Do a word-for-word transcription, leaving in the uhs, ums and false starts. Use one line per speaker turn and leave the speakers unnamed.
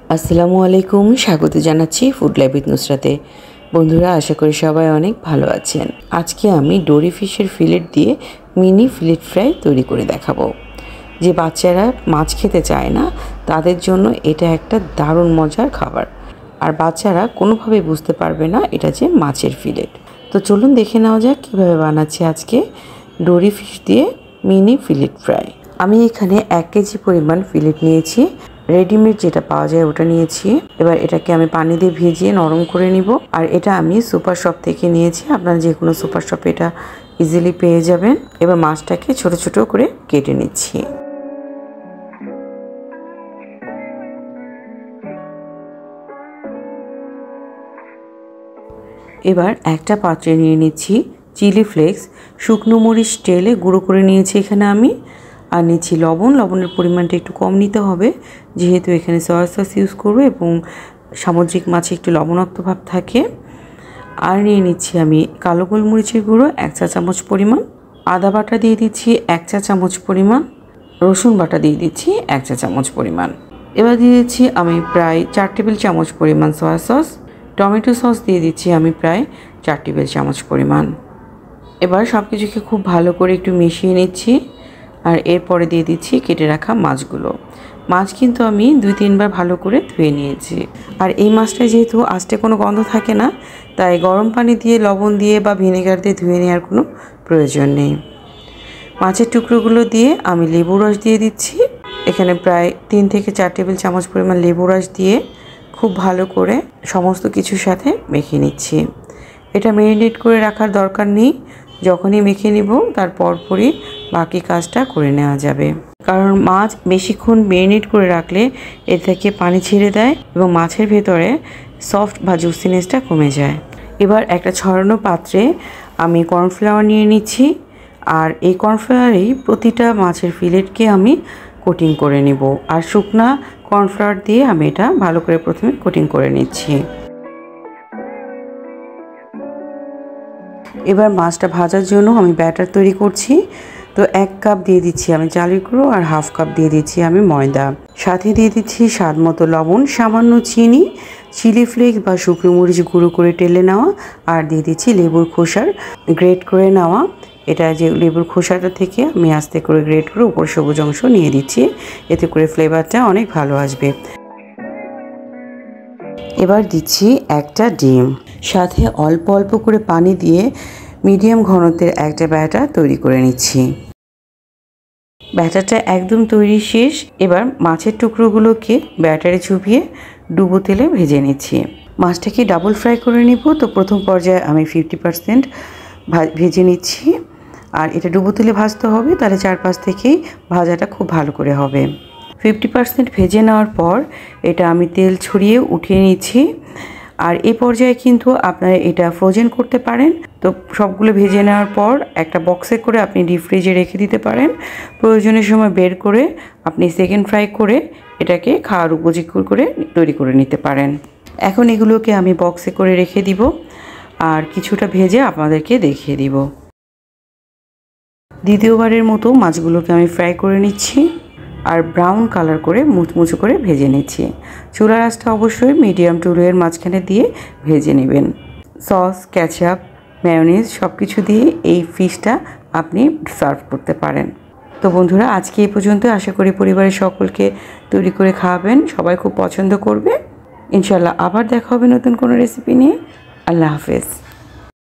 আসসালামু আলাইকুম, স্বাগত জানাচ্ছি ফুড লাইভ উইথ নুসরাতে। বন্ধুরা, আশা করি সবাই অনেক ভালো আছেন। আজকে আমি ডোরি ফিশের ফিলেট দিয়ে মিনি ফিলেট ফ্রাই তৈরি করে দেখাবো। যে বাচ্চারা মাছ খেতে চায় না তাদের জন্য এটা একটা দারুণ মজার খাবার, আর বাচ্চারা কোনোভাবেই বুঝতে পারবে না এটা যে মাছের ফিলেট। তো চলুন দেখে নেওয়া যাক কীভাবে বানাচ্ছি আজকে ডোরি ফিশ দিয়ে মিনি ফিলেট ফ্রাই। আমি এখানে এক কেজি পরিমাণ ফিলেট নিয়েছি, রেডিমেড যেটা পাওয়া যায় ওটা নিয়েছি। এবার এটাকে আমি পানি দিয়ে ভিজিয়ে নরম করে নিব। আর এটা আমি সুপার শপ থেকে নিয়েছি, আপনারা যে কোনো সুপার শপে এটা ইজিলি পেয়ে যাবেন। এবার মাছটাকে ছোট ছোট করে কেটে নিচ্ছি। এবার একটা পাত্রে নিয়ে নিচ্ছি চিলি ফ্লেক্স, শুকনো মরিচ তেলে গুঁড়ো করে নিয়েছি এখানে আমি। আর নিচ্ছি লবণ। লবণের পরিমাণটা একটু কম নিতে হবে, যেহেতু এখানে সয়া সস ইউজ করবো এবং সামুদ্রিক মাছে একটু লবণাক্ত ভাব থাকে। আর নিয়ে নিচ্ছি আমি কালো গোলমরিচের গুঁড়ো এক চা চামচ পরিমাণ, আদা বাটা দিয়ে দিচ্ছি এক চা চামচ পরিমাণ, রসুন বাটা দিয়ে দিচ্ছি এক চা চামচ পরিমাণ। এবার দিয়ে দিচ্ছি আমি প্রায় চার টেবিল চামচ পরিমাণ সয়া সস। টমেটো সস দিয়ে দিচ্ছি আমি প্রায় চার টেবিল চামচ পরিমাণ। এবার সব কিছুকে খুব ভালো করে একটু মিশিয়ে নিচ্ছি। আর এরপরে দিয়ে দিচ্ছি কেটে রাখা মাছগুলো। মাছ কিন্তু আমি দুই তিনবার ভালো করে ধুয়ে নিয়েছি। আর এই মাছটা যেহেতু আস্তে কোনো গন্ধ থাকে না, তাই গরম পানি দিয়ে লবণ দিয়ে বা ভিনেগার দিয়ে ধুয়ে নেওয়ার কোনো প্রয়োজন নেই। মাছের টুকরোগুলো দিয়ে আমি লেবু রস দিয়ে দিচ্ছি। এখানে প্রায় তিন থেকে চার টেবিল চামচ পরিমাণ লেবু রস দিয়ে খুব ভালো করে সমস্ত কিছুর সাথে মেখে নিচ্ছি। এটা ম্যারিনেট করে রাখার দরকার নেই, যখনই মেখে নিব তার পরপরই বাকি কাজটা করে নেওয়া যাবে। কারণ মাছ বেশিক্ষণ ম্যারিনেট করে রাখলে এর থেকে পানি ছেড়ে দেয় এবং মাছের ভেতরে সফট বা জুসিনেসটা কমে যায়। এবার একটা ছড়ানো পাত্রে আমি কর্নফ্লাওয়ার নিয়ে নিচ্ছি। আর এই কর্নফ্লাওয়ারেই প্রতিটা মাছের ফিলেটকে আমি কোটিং করে নিব। আর শুকনা কর্নফ্লাওয়ার দিয়ে আমি এটা ভালো করে প্রথমে কোটিং করে নিচ্ছি। এবার মাছটা ভাজার জন্য আমি ব্যাটার তৈরি করছি। তো এক কাপ দিয়ে দিচ্ছি আমি চালের গুঁড়ো আর হাফ কাপ দিয়ে দিচ্ছি আমি ময়দা। সাথে দিয়ে দিচ্ছি স্বাদ মতো লবণ, সামান্য চিনি, চিলি ফ্লেক্স বা শুকনো মরিচ গুঁড়ো করে টেলে নেওয়া, আর দিয়ে দিচ্ছি লেবুর খোসার গ্রেট করে নেওয়া। এটা যে লেবুর খোসাটা থেকে আমি আস্তে করে গ্রেট করে উপর সবুজ অংশ নিয়ে দিচ্ছি, এতে করে ফ্লেভারটা অনেক ভালো আসবে। এবার দিচ্ছি একটা ডিম, সাথে অল্প অল্প করে পানি দিয়ে মিডিয়াম ঘনত্বের একটা ব্যাটার তৈরি করে নিচ্ছি। ব্যাটারটা একদম তৈরি শেষ। এবার মাছের টুকরোগুলোকে ব্যাটারে চুবিয়ে ডুবো তেলে ভেজে নিচ্ছি। মাছটাকে ডাবল ফ্রাই করে নিব। তো প্রথম পর্যায়ে আমি ফিফটি পার্সেন্ট ভেজে নিচ্ছি। আর এটা ডুবো তেলে ভাজতে হবে, তাহলে চারপাশ থেকেই ভাজাটা খুব ভালো করে হবে। ফিফটি পার্সেন্ট ভেজে নেওয়ার পর এটা আমি তেল ছড়িয়ে উঠিয়ে নিচ্ছি। আর এই পর্যায়ে কিন্তু আপনারা এটা ফ্রোজেন করতে পারেন। তো সবগুলো ভেজে নেওয়ার পর একটা বক্সে করে আপনি ডিপ ফ্রিজে রেখে দিতে পারেন। প্রয়োজনের সময় বের করে আপনি সেকেন্ড ফ্রাই করে এটাকে খাওয়ার উপযোগী করে তৈরি করে নিতে পারেন। এখন এগুলোকে আমি বক্সে করে রেখে দিব, আর কিছুটা ভেজে আপনাদেরকে দেখিয়ে দিব। দ্বিতীয়বারের মতো মাছগুলোকে আমি ফ্রাই করে নিচ্ছি আর ব্রাউন কালার করে মুচমুচো করে ভেজে নিচ্ছি। চুলার আঁচটা অবশ্যই মিডিয়াম টু লোয়ের মাঝখানে দিয়ে ভেজে নেবেন। সস, ক্যাচআপ, মেয়োনিজ সব কিছু দিয়ে এই ফিশটা আপনি সার্ভ করতে পারেন। তো বন্ধুরা, আজকে এই পর্যন্ত। আশা করি পরিবারের সকলকে তৈরি করে খাওয়াবেন, সবাই খুব পছন্দ করবে। ইনশাল্লাহ আবার দেখা হবে নতুন কোনো রেসিপি নিয়ে। আল্লাহ হাফেজ।